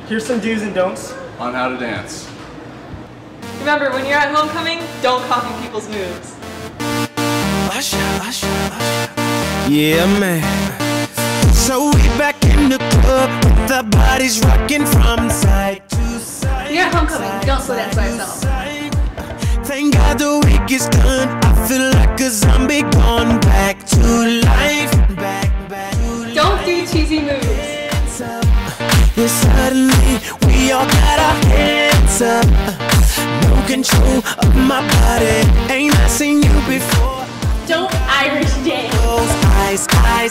Here's some do's and don'ts on how to dance. Remember, when you're at homecoming, don't copy people's moves. Yeah, man. So we back in the club with the bodies rocking from side to side. When you're at homecoming, don't slow dance by yourself. Thank God the week is done. I feel like a zombie gone back to life. Don't do cheesy moves. Yeah, suddenly we all got our hands up. No control of my body. Ain't I seen you before? Don't Irish dance. Those eyes.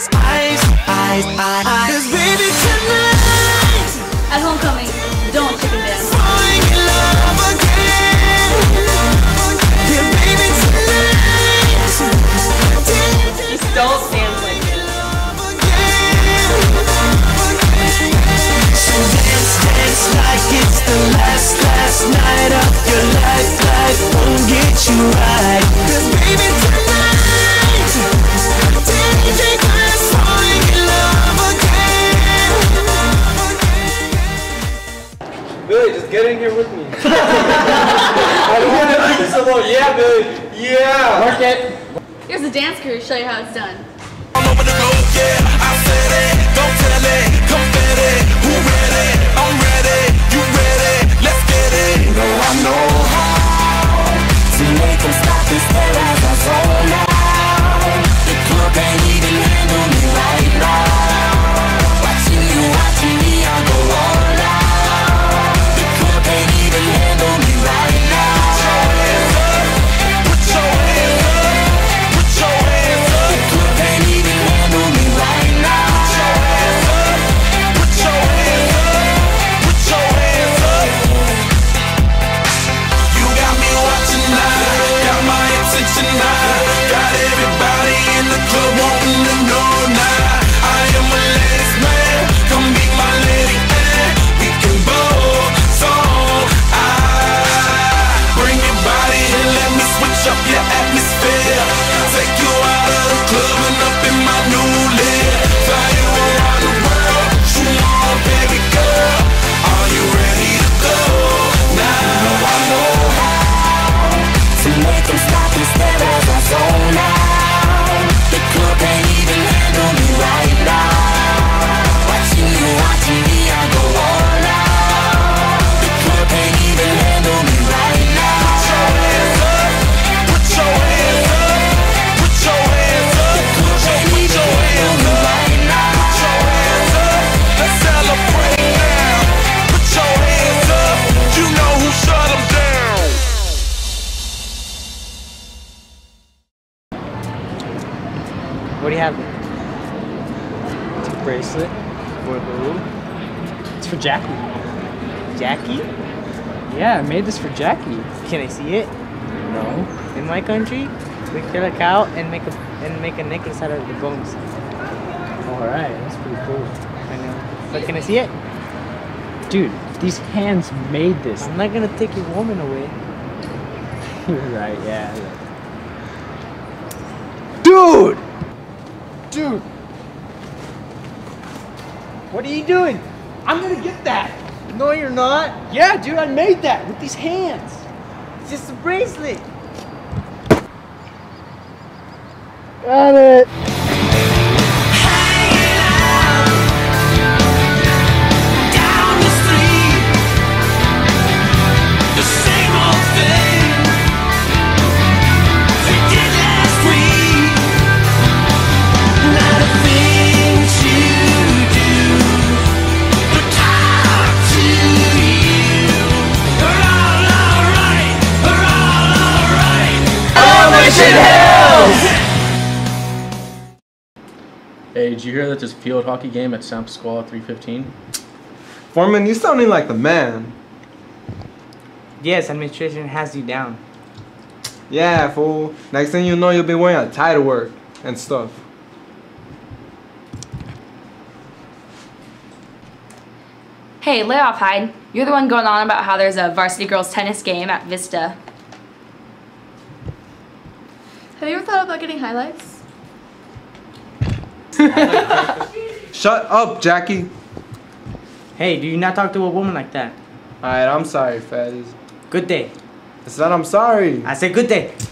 'Cause baby tonight At homecoming, don't chicken dance. falling in love again. Yeah, baby tonight Just don't dance like this. So dance like it's the last night of your life. Life won't get you right. 'Cause baby tonight, DJ Glass falling in love again. Billy, just get in here with me. I don't want to do this alone. Yeah, Billy. Yeah. Work it. Here's the dance crew to show you how it's done. All over the globe, yeah, I said it, don't tell it, confetti, who ready, I'm ready, you ready, let's get it. You know I know how to make them stop and stare as I zone out. The club can't even handle me right now. Watching me, I go all out. The club can't even handle me right now. Put your hands up, put your hands up. The club can't even handle me right now. Put your hands up, put your hands up. You got me watching now, got my attention now. Got everybody in the club wanting to know now. I am a ladies man, come be my lady man. We can both song. Bring your body and let me switch up your atmosphere. Take you out of the club and up in my new live. Fly you around the world, shoot on baby girl. Are you ready to go now? You know I know how to make them stop and stare as I zone out. The club can't even handle me right now. Watching me, I go all out. The club can't even handle me right now. Put your hands up, put your hands up. The club can't even handle me right now. Put your hands up, let's celebrate now. Put your hands up, you know who shut them down. What do you have? It's a bracelet. For who? It's for Jackie. Jackie? Yeah, I made this for Jackie. Can I see it? No. In my country, we kill a cow and make a necklace out of the bones. Alright, that's pretty cool. I know. But can I see it? Dude, these hands made this. I'm not gonna take your woman away. You're right, yeah. Dude! Dude! What are you doing? I'm gonna get that! No, you're not. Yeah, dude, I made that with these hands. It's just a bracelet. Got it. Down the street, the same old thing we did last week. Not a thing to do but talk to you. We're all alright. We're all alright. Oh, Mission Hills! Hey, did you hear that there's a field hockey game at San Pasquale 315? Foreman, you sounding like the man. Yes, administration has you down. Yeah, fool. Next thing you know, you'll be wearing a tie to work and stuff. Hey, lay off, Hyde. You're the one going on about how there's a varsity girls tennis game at Vista. Have you ever thought about getting highlights? Shut up, Jackie. Hey, do you not talk to a woman like that? Alright, I'm sorry, Fez. Good day. It's not I'm sorry. I said good day.